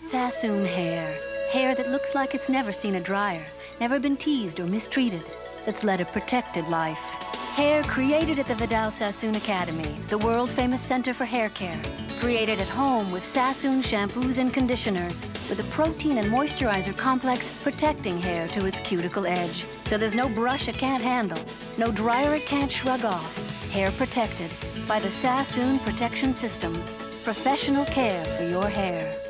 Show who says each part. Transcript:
Speaker 1: Sassoon hair. Hair that looks like it's never seen a dryer, never been teased or mistreated, that's led a protected life. Hair created at the Vidal Sassoon Academy, the world-famous center for hair care. Created at home with Sassoon shampoos and conditioners, with a protein and moisturizer complex protecting hair to its cuticle edge. So there's no brush it can't handle, no dryer it can't shrug off. Hair protected by the Sassoon Protection System. Professional care for your hair.